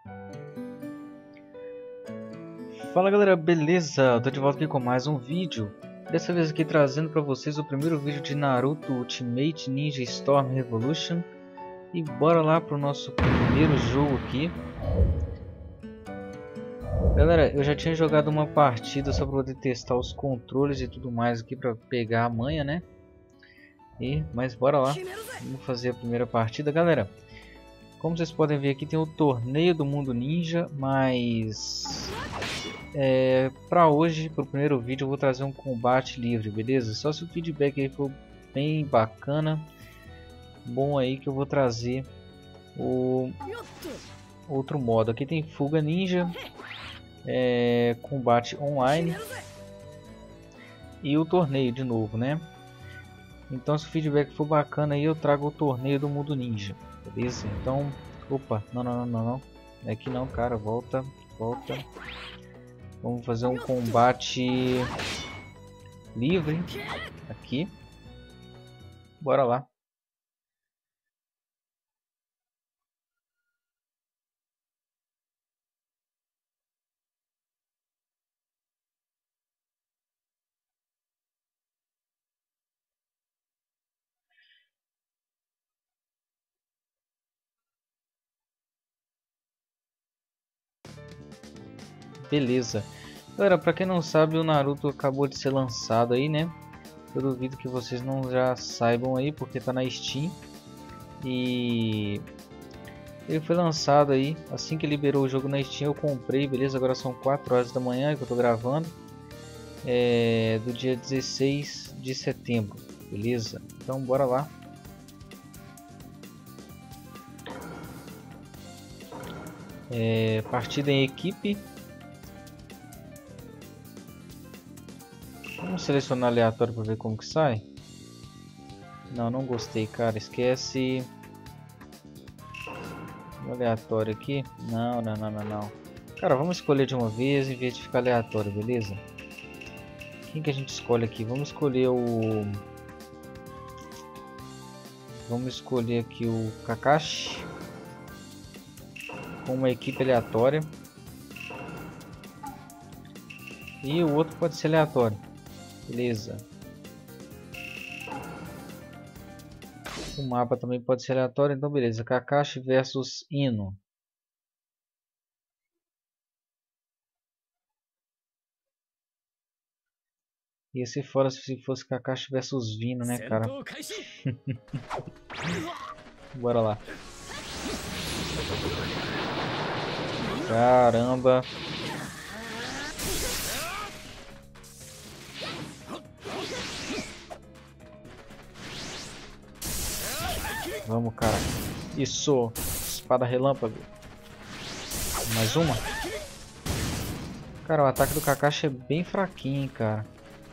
Fala galera, beleza? Tô de volta aqui com mais um vídeo. Dessa vez aqui trazendo pra vocês o primeiro vídeo de Naruto Ultimate Ninja Storm Revolution. E bora lá pro nosso primeiro jogo aqui. Galera, eu já tinha jogado uma partida só pra poder testar os controles e tudo mais aqui pra pegar a manha, né? Mas bora lá, vamos fazer a primeira partida, galera. Como vocês podem ver aqui tem o torneio do mundo ninja, mas para hoje, para o primeiro vídeo, eu vou trazer um combate livre, beleza? Só se o feedback aí for bem bacana, bom aí, que eu vou trazer o outro modo. Aqui tem fuga ninja, combate online e o torneio de novo, né? Então se o feedback for bacana aí, eu trago o torneio do mundo ninja. Beleza, então, opa, não, é aqui não, cara, volta, vamos fazer um combate livre aqui, bora lá. Beleza, galera, pra quem não sabe, o Naruto acabou de ser lançado aí, né? Eu duvido que vocês não já saibam aí, porque tá na Steam. E ele foi lançado aí, assim que liberou o jogo na Steam eu comprei, beleza? Agora são 4 horas da manhã que eu tô gravando, do dia 16 de setembro, beleza? Então bora lá. Partida em equipe. Vamos selecionar aleatório para ver como que sai. Não gostei, cara. Esquece. Aleatório aqui. Não. Cara, vamos escolher de uma vez em vez de ficar aleatório, beleza? Quem que a gente escolhe aqui? Vamos escolher aqui o Kakashi. Com uma equipe aleatória. E o outro pode ser aleatório. Beleza. O mapa também pode ser aleatório, então beleza. Kakashi versus Ino. Ia ser fora se fosse Kakashi versus Vino, né, cara? Bora lá. Caramba. Vamos, cara. Isso. Espada relâmpago. Mais uma. Cara, o ataque do Kakashi é bem fraquinho, hein, cara.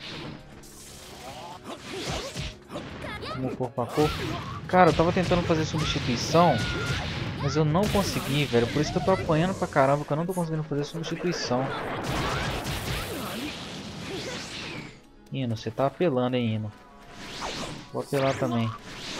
Vamos corpo a corpo. Cara, eu tava tentando fazer substituição, mas eu não consegui, velho. Por isso que eu tô apanhando pra caramba, que eu não tô conseguindo fazer substituição. Ino, você tá apelando, hein, Ino. Vou apelar também.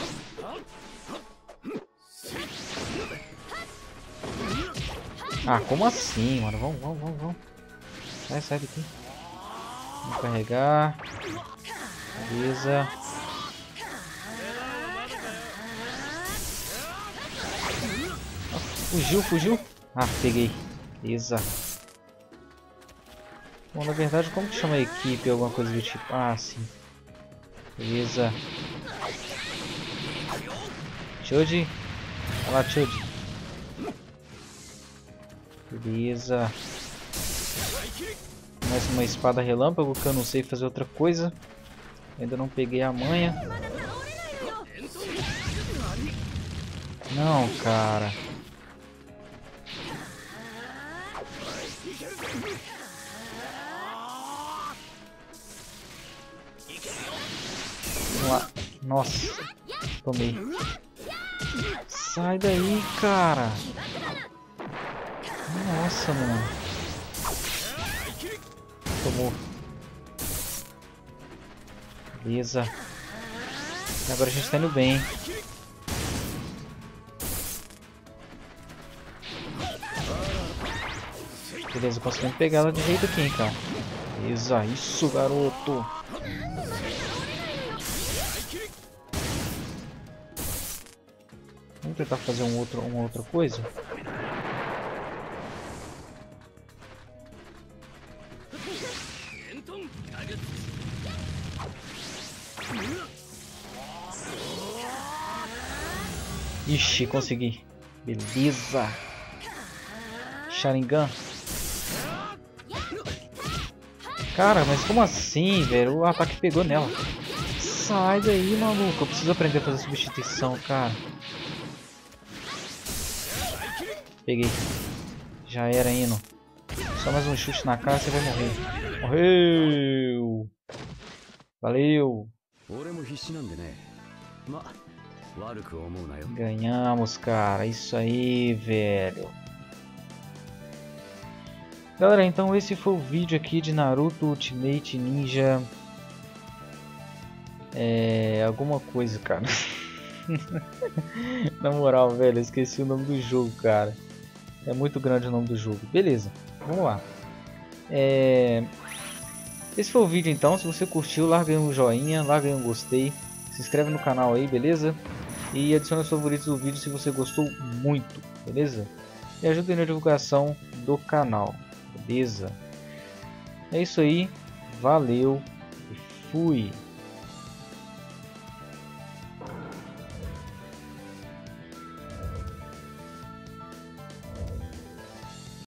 Ah, como assim, mano? Vamos. Sai daqui. Vamos carregar. Beleza. Nossa, fugiu. Ah, peguei. Beleza. Bom, na verdade, como que chama a equipe? Alguma coisa do tipo. Ah, sim. Beleza. Choji. Olha lá, Choji. Beleza. Mais uma espada relâmpago, que eu não sei fazer outra coisa. Ainda não peguei a manha. Não, cara. Vamos lá. Nossa. Tomei. Sai daí, cara. Nossa, mano. Tomou. Beleza. Agora a gente tá indo bem. Beleza, conseguimos pegar ela de jeito aqui, hein, cara. Beleza, isso, garoto. Vamos tentar fazer uma outra coisa. Ixi, consegui. Beleza. Sharingan. Cara, mas como assim, velho? O ataque pegou nela. Sai daí, maluco. Eu preciso aprender a fazer substituição, cara. Peguei. Já era, Ino. Só mais um chute na cara, você vai morrer. Morreu! Valeu! Ganhamos, cara. Isso aí, velho. Galera, então esse foi o vídeo aqui de Naruto Ultimate Ninja. Alguma coisa, cara. Na moral, velho, eu esqueci o nome do jogo, cara. É muito grande o nome do jogo. Beleza, vamos lá. Esse foi o vídeo então. Se você curtiu, larga aí um joinha, larga aí um gostei. Se inscreve no canal aí, beleza? E adicione os favoritos do vídeo se você gostou muito, beleza? E ajude na divulgação do canal, beleza? É isso aí, valeu e fui!